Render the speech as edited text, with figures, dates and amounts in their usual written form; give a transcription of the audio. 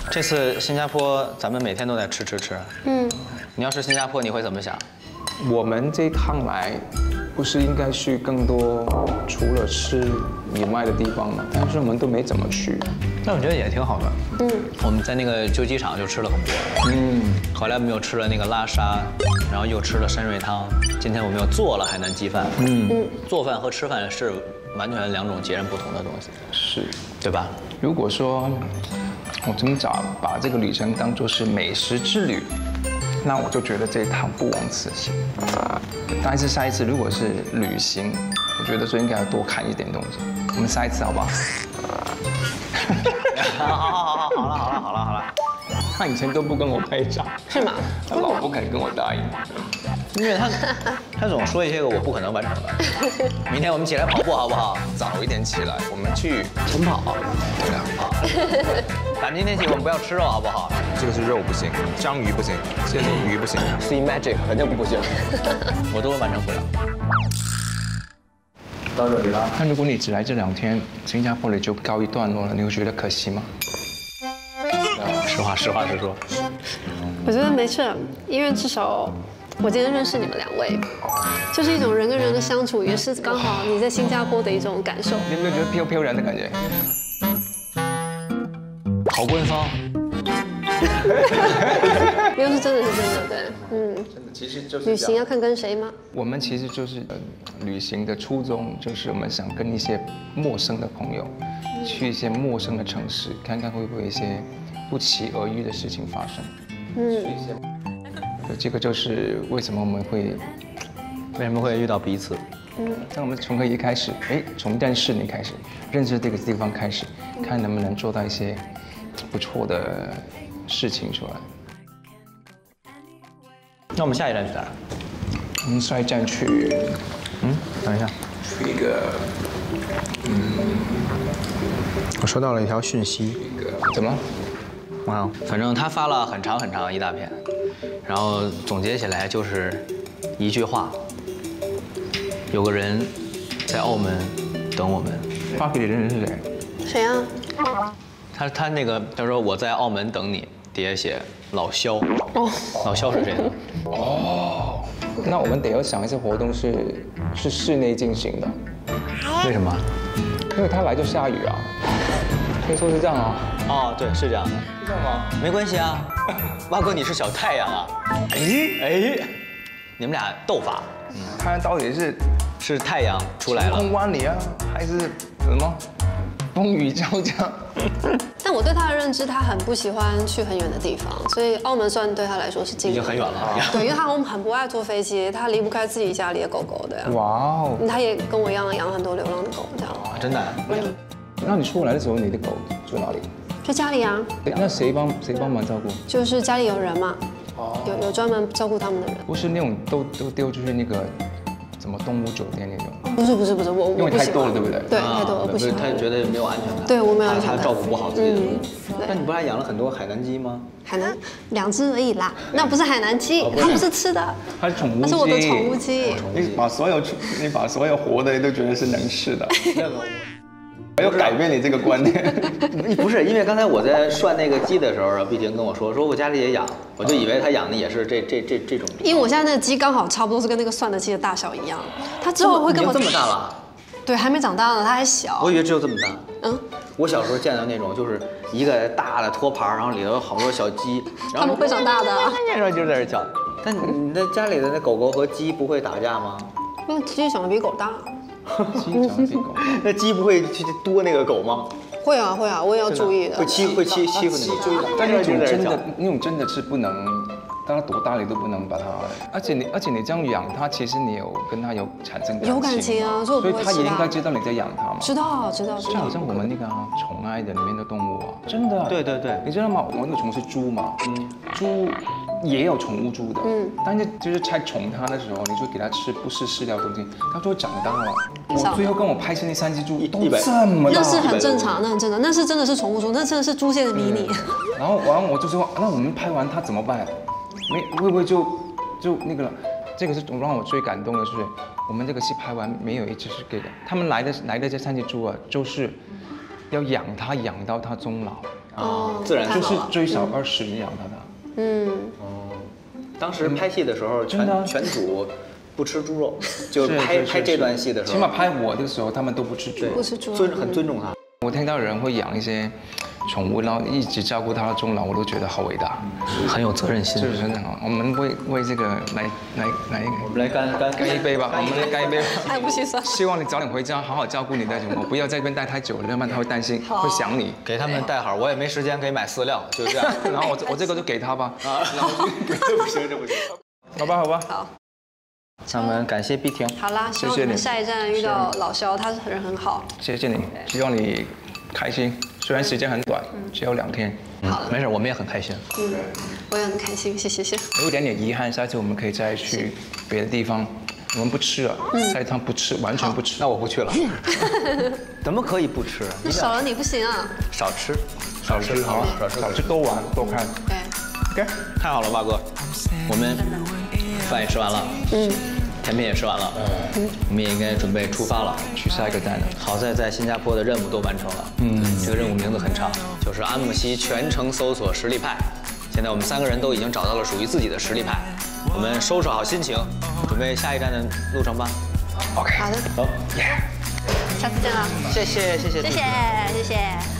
这次新加坡咱们每天都在吃。你要是新加坡，你会怎么想？ 我们这一趟来，不是应该去更多除了吃以外的地方吗？但是我们都没怎么去。 那我觉得也挺好的。我们在那个旧机场就吃了很多。后来我们又吃了那个拉沙，然后又吃了山瑞汤。今天我们又做了海南鸡饭。做饭和吃饭是完全两种截然不同的东西。 是， 对吧？ 如果说我怎么讲，把这个旅程当作是美食之旅，那我就觉得这一趟不枉此行。但是下一次如果是旅行，我觉得说应该要多看一点东西。我们下一次好不好？ 好了。 他以前都不跟我拍照， 是吗？ 他老不肯跟我答应。 因为他总说一些个我不可能完成的。明天我们起来跑步好不好？ 早一点起来，我们去晨跑。 对啊。 反正今天起我们不要吃肉好不好？ 这个是肉不行，章鱼不行，这是鱼不行 ，Sea Magic 肯定不行， 我都完成不了。 到这里了。 那如果你只来这2天，新加坡你就告一段落了，你会觉得可惜吗？ 实话实说。 我觉得没事，因为至少我今天认识你们2位，就是一种人跟人的相处，也是刚好你在新加坡的一种感受。 你有没有觉得飘飘然的感觉？ 好官方。 没有，是真的，对， 真的，其实就是旅行要看跟谁吗？ 我们其实就是旅行的初衷，就是我们想跟一些陌生的朋友，去一些陌生的城市，看看会不会有一些不期而遇的事情发生。这个就是为什么我们会遇到彼此。 在我们从一开始，从认识你开始，认识这个地方开始，看能不能做到一些不错的事情出来。 那我们下一站去哪儿？ 我们下一站去， 等一下， 去一个， 我收到了一条讯息。 怎么？ 反正他发了很长一大篇，然后总结起来就是一句话：有个人在澳门等我们。 发给你的人是谁？ 谁啊？ 他说我在澳门等你，底下写老肖。老肖是谁呢？ 那我们得要想一些活动是室内进行的。 为什么？ 因为他来就下雨啊。听说是这样啊。 对，是这样的。 是这样吗？ 没关系啊，蛙哥你是小太阳啊。你们俩斗法。 看到底是太阳出来了。 晴空万里啊，还是什么风雨交加？ 但我对他的认知，他很不喜欢去很远的地方，所以澳门算对他来说是近的。 已经很远了。 对，因为他很不爱坐飞机，他离不开自己家里的狗狗的呀。 哇哦！ 他也跟我一样养了很多流浪的狗，这样。 真的？ 那你出来的时候，你的狗住哪里？ 就家里啊。 那谁帮忙照顾？ 就是家里有人嘛，有专门照顾他们的人。 不是那种都丢出去那个什么动物酒店那种。 不是，我因为太多了，对不对？ 对，太多了，不喜欢。 他觉得没有安全感。 对，我没有安全感。 他照顾不好自己的东西。那你不是还养了很多海南鸡吗？ 海南2只而已啦，那不是海南鸡，它不是吃的， 它是宠物鸡。 那是我的宠物鸡。 你把所有活的都觉得是能吃的。我要改变你这个观念。 不是，因为刚才我在涮那个鸡的时候，碧婷跟我说我家里也养，我就以为他养的也是这种。 因为我现在那个鸡刚好差不多是跟那个涮的鸡的大小一样，它之后会跟我这么大了。 对，还没长大呢，它还小。 我以为只有这么大。我小时候见到那种就是一个大的托盘，然后里头有好多小鸡， 它们会长大的。 然后就在这叫。但你在家里的那狗狗和鸡不会打架吗？ 因为鸡长得比狗大。 鸡长得比狗大。 那鸡不会去多那个狗吗？ 会啊，我也要注意的。 会欺负你。 但那种真的是不能。当它多大你都不能把它，而且你这样养它，其实你跟它有产生有感情啊， 所以它也应该知道你在养它嘛。 知道。就好像我们那个宠爱的里面的动物啊，真的。对，你知道吗？我那个宠物是猪嘛，猪也有宠物猪的，但是就是在宠它的时候，你就给它吃不是饲料的东西，它就会长大了。我最后跟我拍摄那3只猪都这么大， 那是很正常，那是真的是宠物猪，那真的是猪界的迷你。 然后我就说，那我们拍完它怎么办？会不会就那个了？这个是让我最感动的是，我们这个戏拍完没有一只是给的，他们来的这3只猪啊，就是要养它养到它终老。 自然就是最少20秒的。 当时拍戏的时候，全组不吃猪肉，就拍这段戏的时候， 起码拍我的时候，他们都不吃猪肉， 不吃猪肉， 很尊重他。 我听到有人会养一些宠物，然后一直照顾它到终老，我都觉得好伟大， 很有责任心。 就是真的好。我们为这个来， 我们来干一杯吧，我们来干一杯吧。 太不心酸。 希望你早点回家，好好照顾你的宠物，不要在这边待太久了，要不然它会担心，会想你。 给他们带好，我也没时间给买饲料，就这样。 然后我这个就给他吧。然后这不行。 好吧。 好。 那我们感谢碧婷。 好啦，希望你们下一站遇到老肖，他是人很好。 谢谢你，希望你开心。虽然时间很短，只有2天。 好了， 没事，我们也很开心。 我也很开心，谢。 有一点点遗憾，下次我们可以再去别的地方。我们不吃了，下一趟不吃，完全不吃。 那我不去了。怎么可以不吃？ 少了你不行啊。 少吃， 好，少吃多玩多看。 对。 OK， 太好了，八哥，我们饭也吃完了，甜品也吃完了，我们也应该准备出发了， 去下一个站了。 好在新加坡的任务都完成了，这个任务名字很长，就是阿姆西全程搜索实力派。现在我们3个人都已经找到了属于自己的实力派，我们收拾好心情，准备下一站的路程吧。 OK， 好的， 走， 下次见了， 谢谢。 谢谢。